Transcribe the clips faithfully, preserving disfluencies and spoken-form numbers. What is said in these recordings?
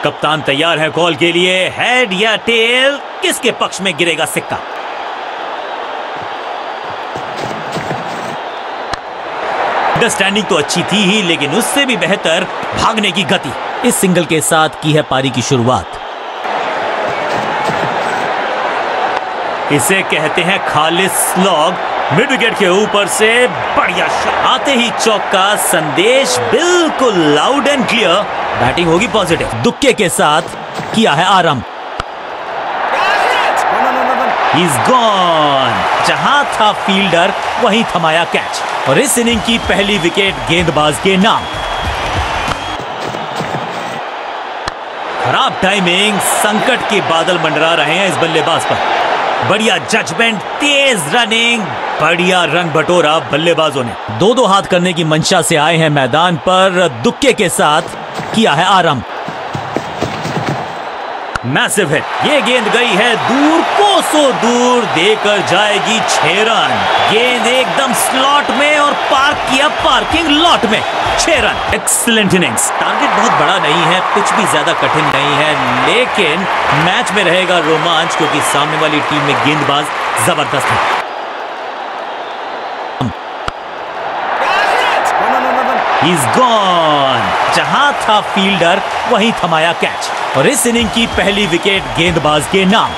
कप्तान तैयार है कॉल के लिए। हेड या टेल, किसके पक्ष में गिरेगा सिक्का? अंडरस्टैंडिंग तो अच्छी थी ही, लेकिन उससे भी बेहतर भागने की गति। इस सिंगल के साथ की है पारी की शुरुआत। इसे कहते हैं खालिस स्लॉग। मिड विकेट के ऊपर से बढ़िया शॉट, आते ही चौका। संदेश बिल्कुल लाउड एंड क्लियर। बैटिंग होगी पॉजिटिव। दुक्के के साथ किया है आरंभ। He's gone। जहां था फील्डर वहीं थमाया कैच, और इस इनिंग की पहली विकेट गेंदबाज के नाम। खराब टाइमिंग, संकट के बादल मंडरा रहे हैं इस बल्लेबाज पर। बढ़िया जजमेंट, तेज रनिंग, बढ़िया रन बटोरा बल्लेबाजों ने। दो दो हाथ करने की मंशा से आए हैं मैदान पर। दुक्के के साथ किया है आरंभ। मैसिव हिट, ये गेंद गई है दूर, कोसों दूर, देकर जाएगी छह रन। गेंद एकदम स्लॉट में और पार्क किया पार्किंग लॉट में। छह रन, एक्सीलेंट इनिंग्स। टारगेट बहुत बड़ा नहीं है, कुछ भी ज्यादा कठिन नहीं है, लेकिन मैच में रहेगा रोमांच, क्योंकि सामने वाली टीम में गेंदबाज जबरदस्त है। He's gone। जहां था फील्डर वहीं थमाया कैच, और इस इनिंग की पहली विकेट गेंदबाज के नाम।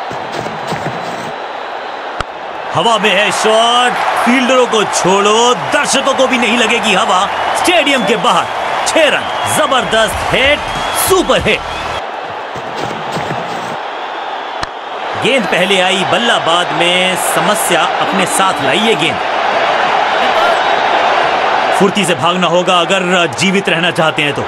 हवा में है शॉट, फील्डरों को छोड़ो, दर्शकों को भी नहीं लगेगी हवा। स्टेडियम के बाहर छह रन, जबरदस्त हिट, सुपर हिट। गेंद पहले आई, बल्ला बाद में। समस्या अपने साथ लाई ये गेंद। फुर्ती से भागना होगा अगर जीवित रहना चाहते हैं तो।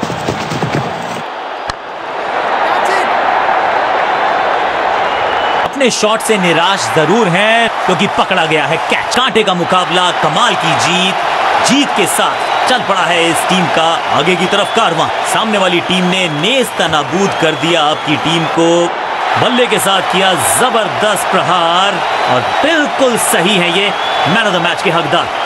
अपने शॉट से निराश जरूर हैं, क्योंकि पकड़ा गया है कैच। कांटे का मुकाबला, कमाल की जीत। जीत के साथ चल पड़ा है इस टीम का आगे की तरफ कारवां। सामने वाली टीम ने नेस्तनाबूद कर दिया आपकी टीम को। बल्ले के साथ किया जबरदस्त प्रहार, और बिल्कुल सही है ये मैन ऑफ द मैच के हकदार।